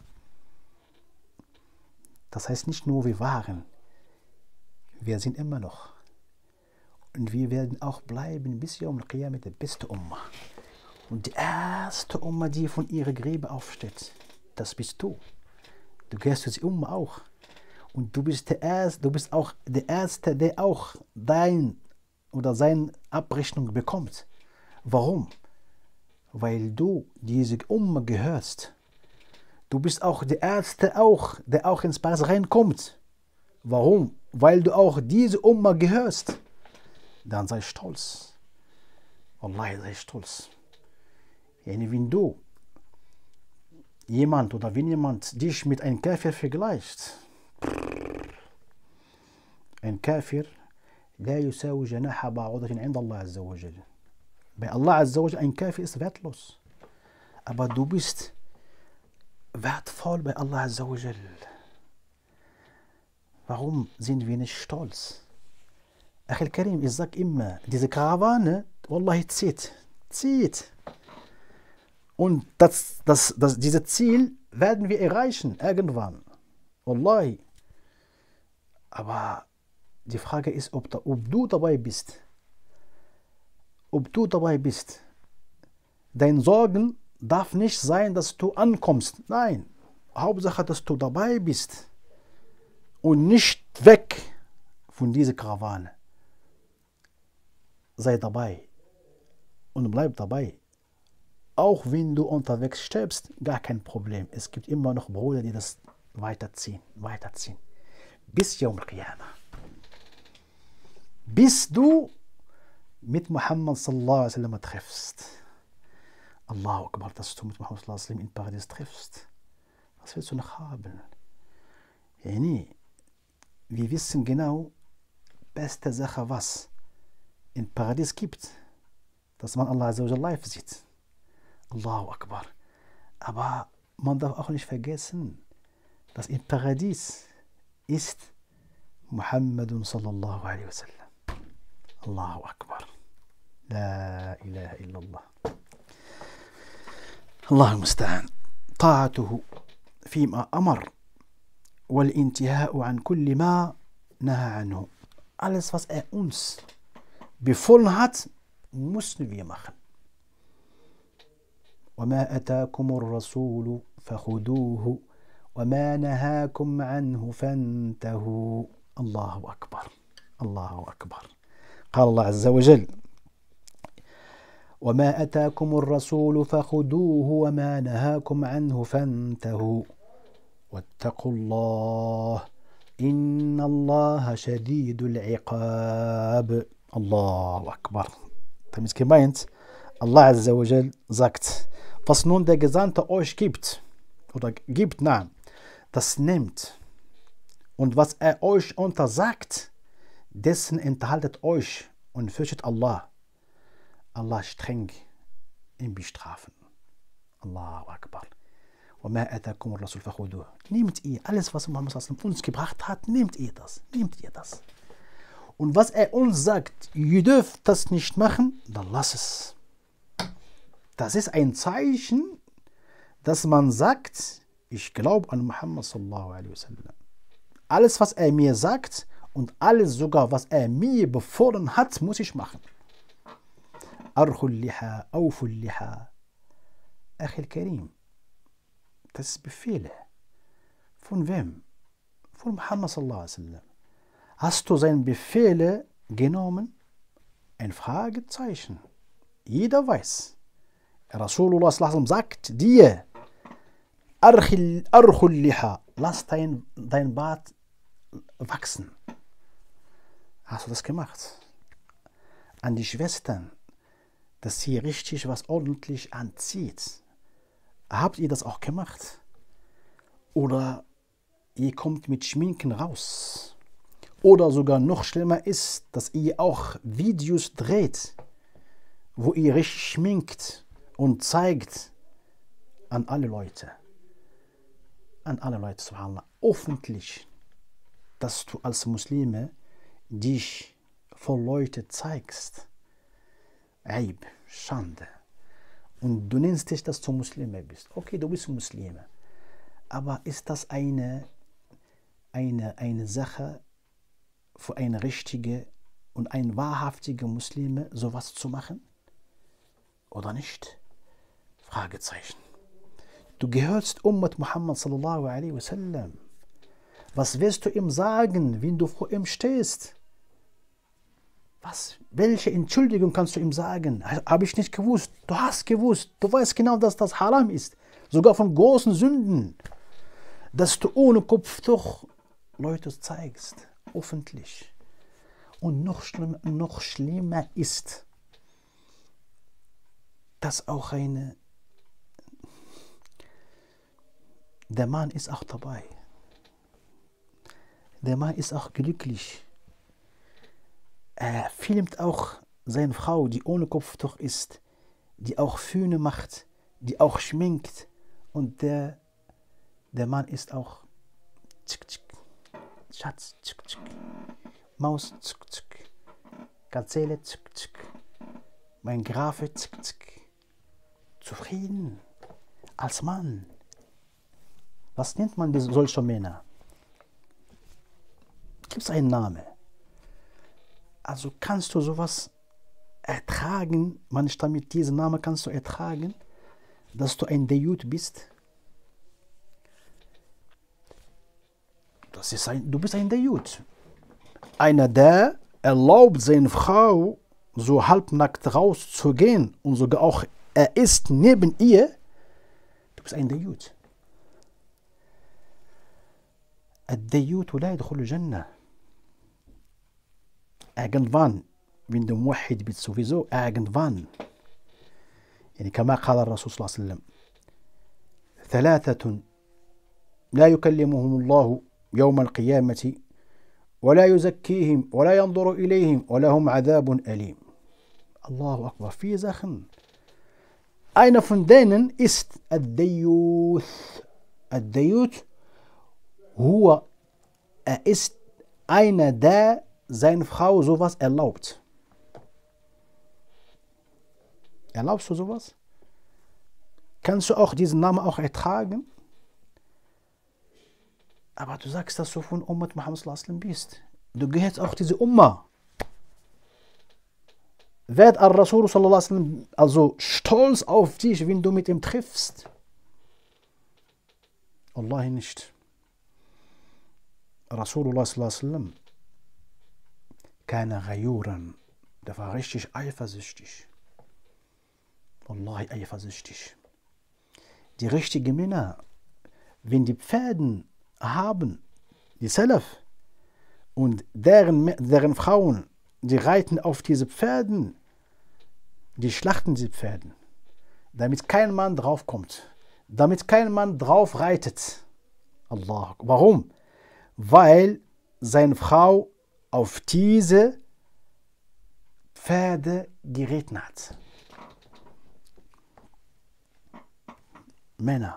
A: Das heißt nicht nur, wir waren, wir sind immer noch. Und wir werden auch bleiben bis Yawm al-Qiyamah der beste Umma. Und die erste Umma, die von ihrer Gräbe aufsteht, das bist du. Du gehörst zu dieser Umma auch. Und du bist du bist auch der Erste, der auch dein oder seine Abrechnung bekommt. Warum? Weil du diese Umma gehörst. Du bist auch der Erste, der auch ins Paradies reinkommt. Warum? Weil du auch diese Umma gehörst. Dann sei stolz. Wallahi, sei stolz. Wenn du wenn jemand dich mit einem Kafir vergleicht, ein Kafir, لا يساوي جناح بعوضة عند الله عز وجل. Bei Allah Azza wa Jal, ein Kafir ist wertlos. Aber du bist wertvoll bei Allah Azza wa Jal. Warum sind wir nicht stolz? Achil Karim, ich sag immer, diese Karawane, Wallahi, zieht. Und dieses Ziel werden wir erreichen, irgendwann. Wallahi. Aber die Frage ist, ob du dabei bist. Ob du dabei bist. Dein Sorgen darf nicht sein, dass du ankommst. Nein. Hauptsache, dass du dabei bist. Und nicht weg von dieser Karawane. Sei dabei. Und bleib dabei. Auch wenn du unterwegs stirbst, gar kein Problem. Es gibt immer noch Brüder, die das weiterziehen. Bis Yawm al-Qiyamah. Bis du mit Muhammad sallallahu alaihi wasallam triffst. Allahu Akbar, dass du mit Muhammad sallallahu alaihi wasallam in Paradies triffst. Was willst du noch haben? Wir wissen genau, beste Sache, was in Paradies gibt, dass man Allah Azza wa Jal live sieht. Allahu Akbar. Aber man darf auch nicht vergessen, dass im Paradies ist Muhammadun sallallahu alaihi wasallam. Allahu Akbar. La ilaha illallah. Allah المستعان. طاعته فيما أمر والانتهاء عن كل ما نهى عنه. Alles, was uns befohlen hat, müssen wir machen. وما أتاكم الرسول فخذوه وما نهاكم عنه فانتهوا. الله أكبر. الله أكبر. قال الله عز وجل: وما أتاكم الرسول فخذوه وما نهاكم عنه فانتهوا واتقوا الله إن الله شديد العقاب. الله أكبر. Damit gemeint, Allah Azza wa Jal sagt, was nun der Gesandte euch gibt, das nimmt. Und was er euch untersagt, dessen enthaltet euch und fürchtet Allah. Allah streng im Bestrafen. Allahu Akbar. وَمَا أَتَاكُمُ الرَّسُولُ فَخُذُوهُ. Nehmt ihr alles, was Muhammad uns gebracht hat, nehmt ihr das. Und was er uns sagt, ihr dürft das nicht machen, dann lasst es. Das ist ein Zeichen, dass man sagt, ich glaube an Muhammad sallallahu alaihi wasallam. Alles, was er mir sagt und alles sogar, was er mir befohlen hat, muss ich machen. Archul liha, auful liha. Achil Karim, das ist Befehle. Von wem? Von Muhammad sallallahu alaihi wasallam. Hast du seine Befehle genommen? Ein Fragezeichen. Jeder weiß. Rasulullah sallallahu alaihi wasallam sagt dir, Archul liha, lass dein Bart wachsen. Hast du das gemacht? An die Schwestern, dass sie richtig was ordentlich anzieht. Habt ihr das auch gemacht? Oder ihr kommt mit Schminken raus? Oder sogar noch schlimmer ist, dass ihr auch Videos dreht, wo ihr richtig schminkt und zeigt an alle Leute. Subhanallah, öffentlich, dass du als Muslime dich vor Leute zeigst. Eib, Schande. Und du nennst dich, dass du Muslime bist. Okay, du bist Muslime. Aber ist das eine Sache für eine richtige und ein wahrhaftige Muslime, sowas zu machen? Oder nicht? Fragezeichen. Du gehörst Ummat Muhammad sallallahu alaihi wasallam. Was wirst du ihm sagen, wenn du vor ihm stehst? Welche Entschuldigung kannst du ihm sagen? Habe ich nicht gewusst. Du hast gewusst. Du weißt genau, dass das Haram ist. Sogar von großen Sünden. Dass du ohne Kopftuch Leute zeigst. Öffentlich. Und noch schlimmer ist, dass auch der Mann ist auch dabei. Der Mann ist auch glücklich. Er filmt auch seine Frau, die ohne Kopftuch ist, die auch Föhne macht, die auch schminkt. Und der Mann ist auch tschick, tschick. Schatz, tschick, tschick. Maus, tschick, tschick. Gazelle, tschick, tschick. Mein Grafe, tschick, tschick. Zufrieden als Mann. Was nennt man solche Männer? Gibt es einen Namen? Also kannst du sowas ertragen, manchmal mit diesem Namen kannst du ertragen, dass du ein Dejut bist? Du bist ein Dejut. Einer, der erlaubt seine Frau, so halbnackt rauszugehen und sogar auch er ist neben ihr. Du bist ein Dejut. الديوت لا يدخل الجنة. Irgendwann, wenn du Muwahhid bist, sowieso irgendwann. يعني كما قال الرسول صلى الله عليه وسلم: ثلاثة لا يكلمهم الله يوم القيامة ولا يزكيهم ولا ينظر إليهم ولهم عذاب أليم. الله أكبر. Vier Sachen. Einer von denen ist الديوث. الديوث er ist einer, der seine Frau sowas erlaubt. Erlaubst du sowas? Kannst du auch diesen Namen auch ertragen? Aber du sagst, dass du von Ummat Muhammad sallallahu alaihi wasallam bist. Du gehörst auch diese Umma. Werd al-Rasul sallallahu alaihi wasallam also stolz auf dich, wenn du mit ihm triffst? Wallahi nicht. Rasulullah sallallahu alaihi wasallam keine Ghayuran. Der war richtig eifersüchtig. Wallahi eifersüchtig. Die richtigen Männer, wenn die Pferden haben, die Salaf, und deren Frauen, die reiten auf diese Pferden, die schlachten diese Pferden, damit kein Mann drauf kommt, damit kein Mann drauf reitet. Allah. Warum? Weil seine Frau auf diese Pferde geritten hat. Männer.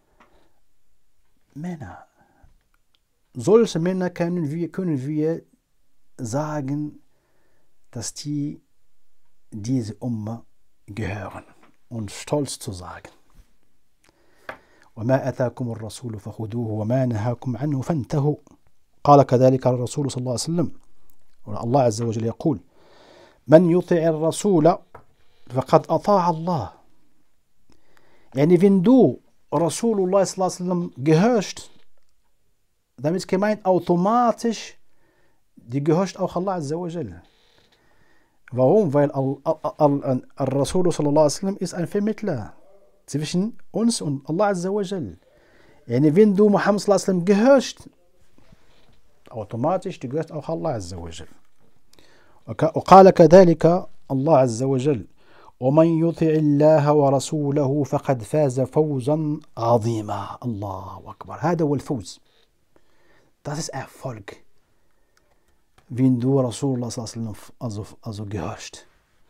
A: Solche Männer können wir sagen, dass die diese Umma gehören und stolz zu sagen. وما آتاكم الرسول فخذوه وما نهاكم عنه فانتهوا. قال كذلك الرسول صلى الله عليه وسلم. الله عز وجل يقول: من يطع الرسول فقد أطاع الله. يعني wenn du Rasulullah sallallahu alaihi wasallam gehörst, damit gemeint automatisch, die gehörst auch Allah azza wa jal. Warum? Weil Rasul sallallahu alaihi wasallam ist ein Vermittler zwischen uns und Allah azza wa jal. Yani wenn du Muhammad sallallahu alaihi wasallam gehörst, automatisch, du gehörst auch Allah azza wa jal. وقال كذلك الله عز وجل: ومن يطع الله ورسوله فقد فاز فوزا عظيما. الله أكبر. هذا هو الفوز. Das ist Erfolg. Wenn du Rasulullah sallallahu alaihi wasallam also gehörst.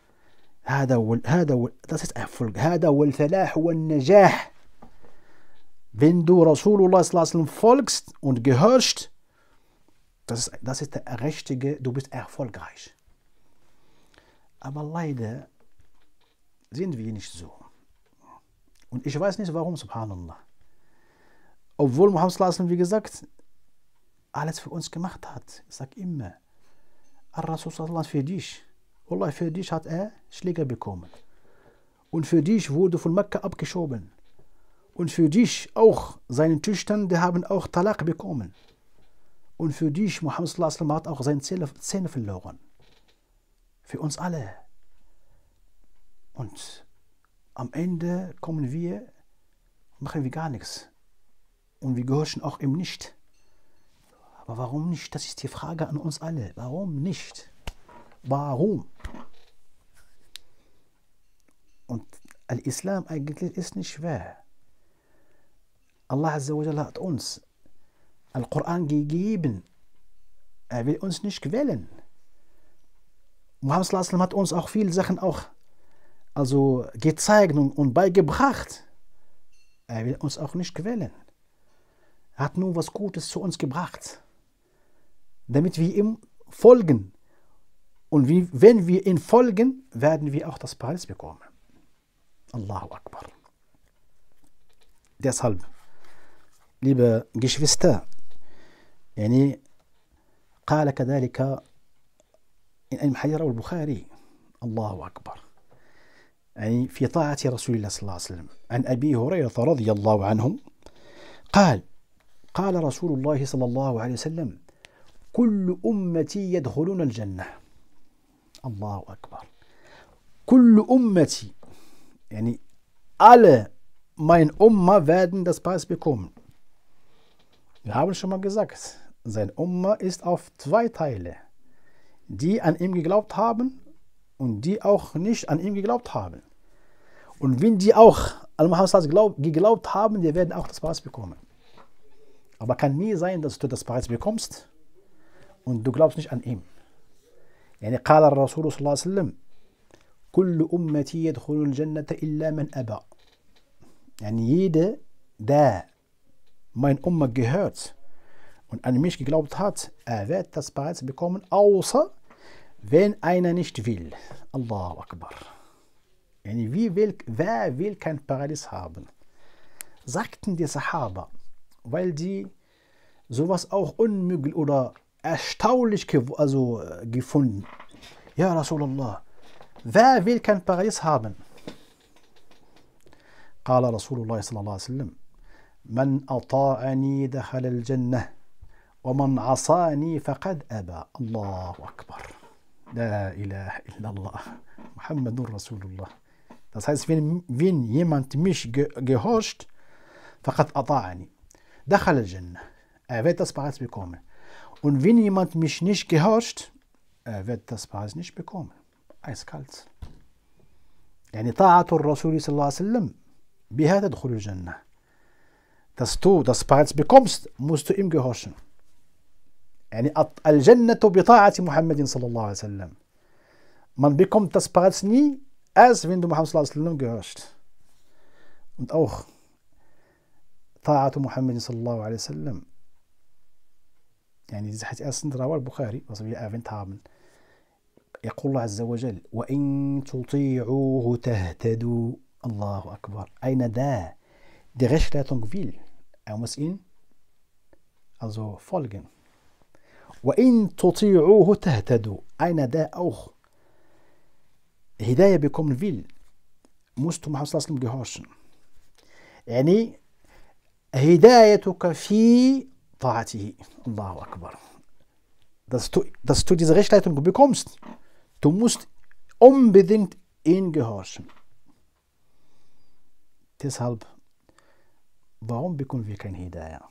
A: Das ist Erfolg. هذا هو الفلاح والنجاح. Wenn du Rasulullah sallallahu alaihi wasallam folgst und gehörst, das ist der richtige, du bist erfolgreich. Aber leider sind wir nicht so. Und ich weiß nicht warum, subhanallah. Obwohl Muhammad sallallahu alaihi wasallam, wie gesagt, alles für uns gemacht hat. Ich sage immer, Al-Rasul sallallahu alaihi wasallam für dich. Wallah, für dich hat er Schläger bekommen. Und für dich wurde von Mekka abgeschoben. Und für dich auch, seine Töchter, die haben auch Talaq bekommen. Und für dich, Muhammad sallallahu alaihi wasallam, hat auch seine Zähne verloren. Für uns alle. Und am Ende kommen wir, machen wir gar nichts. Und wir gehorchen auch ihm nicht. Aber warum nicht? Das ist die Frage an uns alle. Warum nicht? Warum? Und Al-Islam eigentlich ist nicht schwer. Allah Azza wa Jalla hat uns Al-Quran gegeben. Er will uns nicht quälen. Muhammad sallallahu alaihi wasallam hat uns auch viele Sachen auch gezeigt und beigebracht. Er will uns auch nicht quälen. Er hat nur was Gutes zu uns gebracht, damit wir ihm folgen. Und wenn wir ihm folgen, werden wir auch das Paradies bekommen. Allahu Akbar. Deshalb, liebe Geschwister, قال كذلك إن حجر البخاري الله أكبر في طاعة رسول الله صلى الله عليه وسلم عن أبي هريرة رضي الله عنه قال رسول الله صلى الله عليه وسلم كل أمتي يدخلون الجنة الله أكبر كل أمتي alle mein Umma werden das Paradies bekommen. Wir haben schon mal gesagt, sein Umma ist auf zwei Teile, die an ihm geglaubt haben und die auch nicht an ihm geglaubt haben. Und wenn die auch an Muhammad geglaubt haben, die werden auch das Paradies bekommen. Aber kann nie sein, dass du das Paradies bekommst und du glaubst nicht an ihn. قال الرسول صلى الله عليه وسلم كل أمتي يدخل الجنة إلا من أبى. Jeder, der mein Umma gehört und an mich geglaubt hat, er wird das Paradies bekommen, außer wenn einer nicht will. Allahu Akbar. Wer will kein Paradies haben? Sagten die Sahaba, weil die sowas auch unmöglich oder erstaunlich gefunden. Ja, Rasulallah, wer will kein Paradies haben? قال رسول الله صلى الله عليه وسلم من أطاعني دخل الجنة ومن عصاني فقد أبى. الله أكبر. لا إله إلا الله محمد رسول الله. Das heißt, wenn jemand mich gehorcht, فقد أطاعني دخل الجنة, er wird das Paradies bekommen. Und wenn jemand mich nicht gehorcht, er wird das Paradies nicht bekommen. Eiskalt. طاعة الرسول صلى الله عليه وسلم بها تدخل الجنة. Dass du das Paradies bekommst, musst du ihm gehorchen. الجنة بطاعة محمد صلى الله عليه وسلم. Man bekommt das Paradies nie, erst wenn du Muhammad صلى الله عليه وسلم gehorchst. Und auch طاعة محمد صلى الله عليه وسلم. diese Hadith erstens رواه البخاري, was wir erwähnt haben. يقول الله عز وجل وإن تطيعوه تهتدوا. Allahu Akbar. Einer, der die Rechtsleitung will, er muss ihn folgen. وَإِن تُطِيعُوهُ تَهْتَدُوا. Einer, der auch Hidayah bekommen will, musst du Muhammad sallallahu alaihi wasallam gehorchen. هدايتك في طاعته. Allahu Akbar. Dass du diese Rechtsleitung bekommst, du musst unbedingt ihn gehorchen. Deshalb, warum bekommen wir kein Hidayah?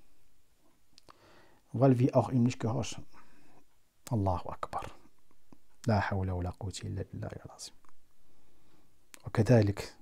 A: Weil wir auch ihm nicht gehorchen. Allahu Akbar. La hawla wa la quwwata illa billahi al-azim. وكذلك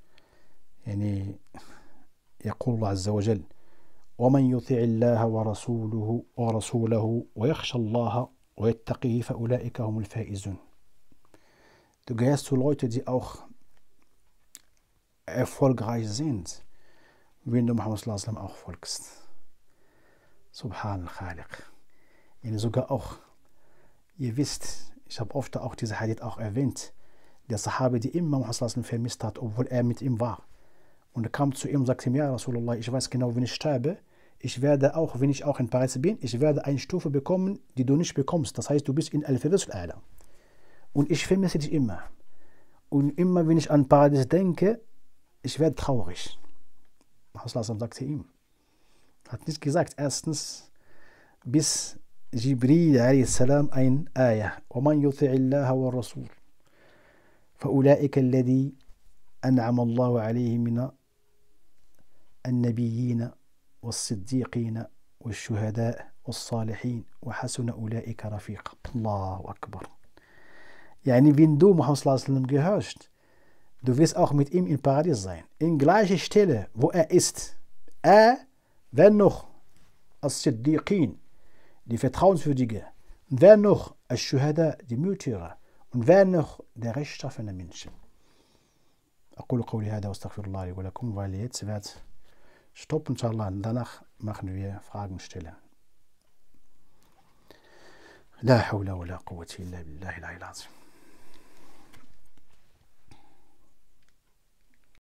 A: يقول الله عز وجل ومن يطع الله ورسوله ويخشى الله ويتقيه فأولئك هم الفائزون. Du gehörst zu Leuten, die auch erfolgreich sind, wenn du Muhammad sallallahu alaihi wasallam auch folgst. Subhan al-Khaliq. Sogar auch, ihr wisst, ich habe oft auch diese Hadith auch erwähnt, der Sahabe, die immer Muhammad sallallahu alaihi wasallam vermisst hat, obwohl er mit ihm war. Und er kam zu ihm und sagte ihm, ja Rasulullah, ich weiß genau, wenn ich sterbe, ich werde auch, wenn ich auch in Paris bin, ich werde eine Stufe bekommen, die du nicht bekommst. Das heißt, du bist in Al-Firdaus al-A'la. Und ich vermisse dich immer. Und immer, wenn ich an Paradies denke, ich werde traurig. Muhammad sallallahu alaihi wasallam sagte ihm, hat nicht gesagt, erstens, bis Jibril a.s. ein Ayah. وَمَنْ يُطِعِ اللَّهَ وَالرَّسُولَ فَأُولَئِكَ الَّذِي أَنْعَمَ اللَّهُ عَلَيْهِمْ مِنَ النَّبِيِّينَ وَالصِّدِّيقِينَ وَالشُّهَدَاءِ وَالصَّالِحِينَ وَحَسُنَ أُولَئِكَ رَفِيقًا. Allahu Akbar. Yani, wenn du Muhammad sallallahu alaihi wasallam gehörst, du wirst auch mit ihm im Paradies sein. In gleicher Stelle, wo er ist. Wer noch? As-Siddiqin, die Vertrauenswürdige. Und wer noch? As-Shuhada, die Märtyrer. Und wer noch? Der rechtschaffene Mensch. أقول قولي هذا واستغفر الله لي ولكم, weil jetzt wird Stopp, inshallah, und danach machen wir Fragen stellen. La hawla wa la quwwata illa billahi al-'aliyyil 'azim.